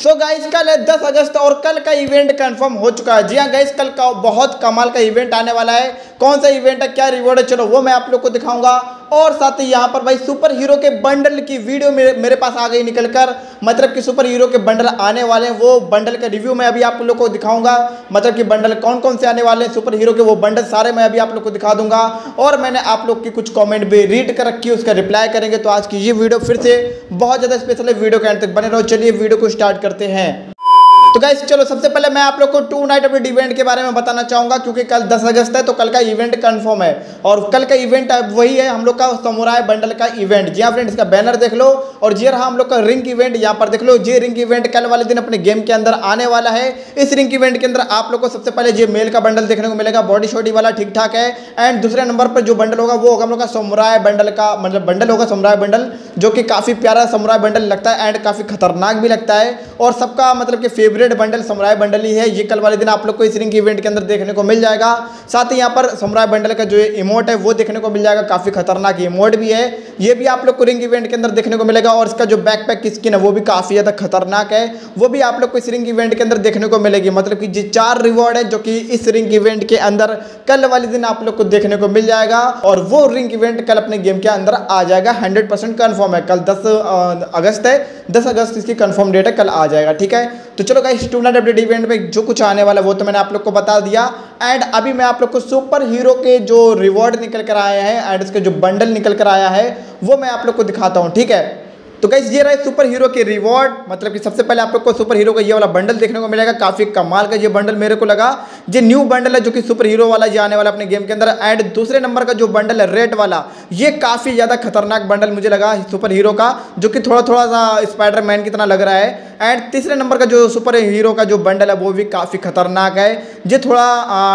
So guys कल है 10 अगस्त और कल का इवेंट कंफर्म हो चुका है। जी हाँ गाइस, कल का बहुत कमाल का इवेंट आने वाला है। कौन सा इवेंट है, क्या रिवॉर्ड है, चलो वो मैं आप लोग को दिखाऊंगा। और साथ ही यहाँ पर भाई सुपर हीरो के बंडल की वीडियो मेरे पास आ गई निकलकर, मतलब कि सुपर हीरो के बंडल आने वाले हैं। वो बंडल का रिव्यू मैं अभी आप लोग को दिखाऊंगा, मतलब कि बंडल कौन कौन से आने वाले हैं सुपर हीरो के, वो बंडल सारे मैं अभी आप लोग को दिखा दूंगा। और मैंने आप लोग की कुछ कॉमेंट भी रीड कर रखी है, उसका रिप्लाई करेंगे। तो आज की ये वीडियो फिर से बहुत ज़्यादा स्पेशल है, वीडियो के अंत तक बने रहो। चलिए वीडियो को स्टार्ट करते हैं। तो गाइस चलो सबसे पहले मैं आप लोग को 2 नाइट अपडेट इवेंट के बारे में बताना चाहूंगा, क्योंकि कल 10 अगस्त है तो कल का इवेंट कंफर्म है। और कल का इवेंट वही है हम लोग का समुराई बंडल का इवेंट। जी हाँ फ्रेंड्स, इसका बैनर देख लो। और जी हाँ, हम लोग का रिंग इवेंट यहाँ पर देख लो। ये रिंग इवेंट कल वाले दिन अपने गेम के अंदर आने वाला है। इस रिंग इवेंट के अंदर आप लोग को सबसे पहले ये मेल का बंडल देखने को मिलेगा, बॉडी शॉडी वाला ठीक ठाक है। एंड दूसरे नंबर पर जो बंडल होगा वो होगा हम लोग का समुराई बंडल का, मतलब बंडल होगा समुराई बंडल, जो कि काफी प्यारा समुराई बंडल लगता है एंड काफी खतरनाक भी लगता है। और सबका मतलब कि फेवरेट बंडल समुराई बंडल ही है। ये कल वाले दिन आप लोग को इस रिंग इवेंट के अंदर देखने को मिल जाएगा। साथ ही यहाँ पर समुराई बंडल का जो इमोट है वो देखने को मिल जाएगा, काफी खतरनाक इमोट भी है। ये भी आप लोग को रिंग इवेंट के अंदर देखने को मिलेगा। और इसका जो बैकपैक की स्किन है वो भी काफी ज्यादा खतरनाक है, वो भी आप लोग को इस रिंग इवेंट के अंदर देखने को मिलेगी। मतलब कि ये 4 रिवॉर्ड है जो कि इस रिंग इवेंट के अंदर कल वाले दिन आप लोग को देखने को मिल जाएगा। और वो रिंग इवेंट कल अपने गेम के अंदर आ जाएगा, 100% कन्फर्म है। कल 10 अगस्त है, 10 अगस्त इसकी कन्फर्म डेट है, कल आ जाएगा। ठीक है, तो चलो गाइस 2 नाइट अपडेट इवेंट में जो कुछ आने वाला है वो तो मैंने आप लोग को बता दिया। एंड अभी मैं आप लोग को सुपर हीरो के जो रिवॉर्ड निकल कर आए हैं एंड इसके जो बंडल निकल कर आया है वो मैं आप लोग को दिखाता हूं। ठीक है, तो गाइस ये रहे सुपर हीरो के रिवॉर्ड। मतलब कि सबसे पहले आप लोग को सुपर हीरो का ये वाला बंडल देखने को मिलेगा, काफी कमाल का ये बंडल मेरे को लगा। ये न्यू बंडल है जो कि सुपर हीरो वाला ये आने वाला अपने गेम के अंदर। एंड दूसरे नंबर का जो बंडल है रेड वाला, ये काफी ज्यादा खतरनाक बंडल मुझे लगा सुपर हीरो का, जो कि थोड़ा थोड़ा सा स्पाइडरमैन की तरह लग रहा है। एंड तीसरे नंबर का जो सुपर हीरो का जो बंडल है वो भी काफी खतरनाक है। ये थोड़ा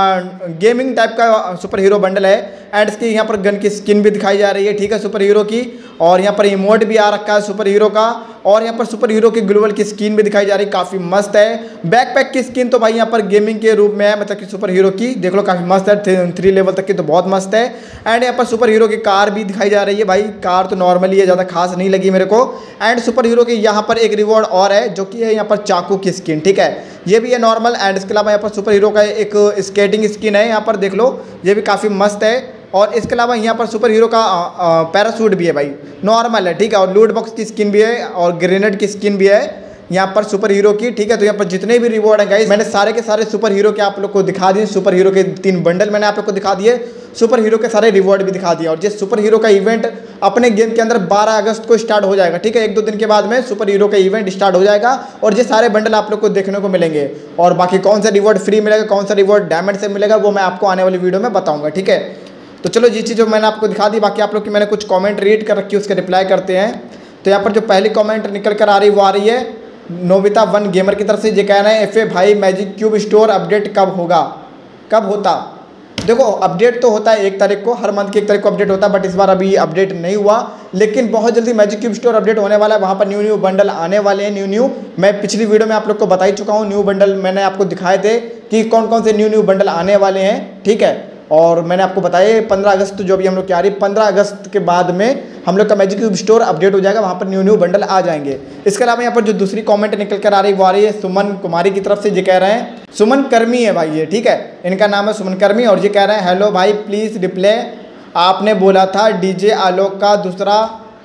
गेमिंग टाइप का सुपर हीरो बंडल है। एंड इसकी यहाँ पर गन की स्किन भी दिखाई जा रही है, ठीक है, सुपर हीरो की। और यहाँ पर इमोट भी आ रखा है सुपर हीरो का। और यहाँ पर सुपर हीरो की ग्लोबल की स्किन भी दिखाई जा रही है, काफ़ी मस्त है। बैकपैक की स्किन तो भाई यहाँ पर गेमिंग के रूप में है, मतलब कि सुपर हीरो की देख लो, काफ़ी मस्त है, 3 लेवल तक की तो बहुत मस्त है। एंड यहाँ पर सुपर हीरो की कार भी दिखाई जा रही है। भाई कार तो नॉर्मली है, ज़्यादा खास नहीं लगी मेरे को। एंड सुपर हीरो की यहाँ पर एक रिवॉर्ड और है जो कि है यहाँ पर चाकू की स्किन, ठीक है, ये भी है नॉर्मल। एंड इसके अलावा यहाँ पर सुपर हीरो का एक स्केटिंग स्किन है, यहाँ पर देख लो, ये भी काफ़ी मस्त है। और इसके अलावा यहाँ पर सुपर हीरो का पैरासूट भी है भाई, नॉर्मल है, ठीक है। और लूट बॉक्स की स्किन भी है और ग्रेनेड की स्किन भी है यहाँ पर सुपर हीरो की, ठीक है। तो यहाँ पर जितने भी रिवॉर्ड हैं गाइस, मैंने सारे के सारे सुपर हीरो के आप लोग को दिखा दिए। सुपर हीरो के 3 बंडल मैंने आप लोग को दिखा दिए, सुपर हीरो के सारे रिवॉर्ड भी दिखा दिए। और जिस सुपर हीरो का इवेंट अपने गेम के अंदर 12 अगस्त को स्टार्ट हो जाएगा, ठीक है, 1-2 दिन के बाद में सुपर हीरो का इवेंट स्टार्ट हो जाएगा। और ये सारे बंडल आप लोग को देखने को मिलेंगे। और बाकी कौन सा रिवॉर्ड फ्री मिलेगा, कौन सा रिवॉर्ड डायमंड से मिलेगा, वो मैं आपको आने वाली वीडियो में बताऊँगा, ठीक है। तो चलो ये चीज़ जो मैंने आपको दिखा दी, बाकी आप लोग की मैंने कुछ कमेंट रीड कर रखी है, उसके रिप्लाई करते हैं। तो यहाँ पर जो पहली कमेंट निकल कर आ रही वो आ रही है नोबिता 1 गेमर की तरफ से। ये कह रहे हैं FA भाई मैजिक क्यूब स्टोर अपडेट कब होगा, कब होता। देखो अपडेट तो होता है 1 तारीख को, हर मंथ की 1 तारीख को अपडेट होता है, बट इस बार अभी अपडेट नहीं हुआ। लेकिन बहुत जल्दी मैजिक क्यूब स्टोर अपडेट होने वाला है, वहाँ पर न्यू बंडल आने वाले हैं। न्यू मैं पिछली वीडियो में आप लोग को बता ही चुका हूँ, न्यू बंडल मैंने आपको दिखाए थे कि कौन कौन से न्यू बंडल आने वाले हैं, ठीक है। और मैंने आपको बताया 15 अगस्त जो भी हम लोग की आ रही, 15 अगस्त के बाद में हम लोग का मैजिक क्यूब स्टोर अपडेट हो जाएगा, वहाँ पर न्यू बंडल आ जाएंगे। इसके अलावा यहाँ पर जो दूसरी कमेंट निकल कर आ रही वो आ रही है सुमन कुमारी की तरफ से। ये कह रहे हैं, सुमन कर्मी है भाई ये, ठीक है, इनका नाम है सुमन कर्मी। और ये कह रहे हैं हेलो भाई प्लीज़ रिप्लाई, आपने बोला था DJ आलोक का दूसरा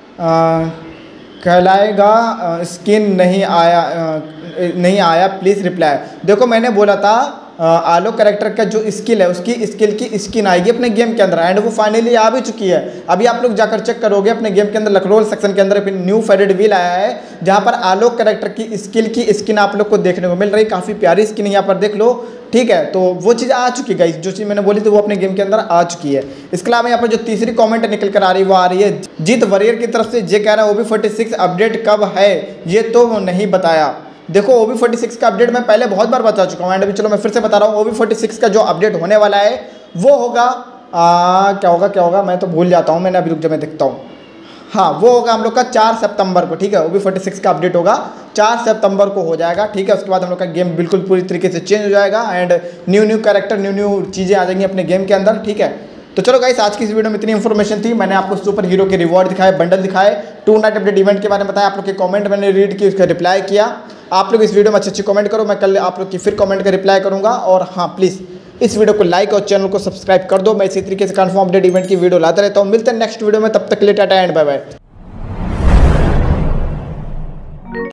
कहलाएगा, स्किन नहीं आया प्लीज़ रिप्लाई। देखो मैंने बोला था आलोक कैरेक्टर का जो स्किल है उसकी स्किल की स्किन आएगी अपने गेम के अंदर। एंड वो फाइनली आ भी चुकी है। अभी आप लोग जाकर चेक करोगे अपने गेम के अंदर लकरोल सेक्शन के अंदर न्यू फेडेड व्हील आया है, जहाँ पर आलोक कैरेक्टर की स्किल की स्किन आप लोग को देखने को मिल रही, काफ़ी प्यारी स्किन यहाँ पर देख लो, ठीक है। तो वो चीज़ आ चुकी है, जो चीज़ मैंने बोली थी वो अपने गेम के अंदर आ चुकी है। इसके अलावा यहाँ पर जो तीसरी कमेंट निकल कर आ रही है वो आ रही है जीत वरियर की तरफ से। ये कह रहा है OB46 अपडेट कब है, ये तो नहीं बताया। देखो OB46 का अपडेट मैं पहले बहुत बार बता चुका हूँ। एंड अभी चलो मैं फिर से बता रहा हूँ, OB46 का जो अपडेट होने वाला है वो होगा क्या होगा मैं तो भूल जाता हूँ, मैंने अभी रुक जा मैं देखता हूँ। हाँ, वो होगा हम लोग का 4 सितंबर को, ठीक है। OB46 का अपडेट होगा 4 सितंबर को हो जाएगा, ठीक है। उसके बाद हम लोग का गेम बिल्कुल पूरी तरीके से चेंज हो जाएगा एंड न्यू कैरेक्टर न्यू चीज़ें आ जाएंगी अपने गेम के अंदर, ठीक है। तो चलो गाइस आज की इस वीडियो में इतनी इन्फॉर्मेशन थी। मैंने आपको सुपर हीरो के रिवॉर्ड दिखाए, बंडल दिखाए, 2 नाइट अपडेट इवेंट के बारे में बताया, आप लोग के कमेंट मैंने रीड की, उसका रिप्लाई किया। आप लोग इस वीडियो में अच्छी कमेंट करो, मैं कल आप लोग की फिर कमेंट का रिप्लाई करूँगा। और हाँ प्लीज़ इस वीडियो को लाइक और चैनल को सब्सक्राइब कर दो। मैं इसी तरीके से कंफर्म अपडेट इवेंट की वीडियो लाता रहता हूँ। मिलते हैं नेक्स्ट वीडियो में, तब तक के लिए टाटा एंड बाय बाय।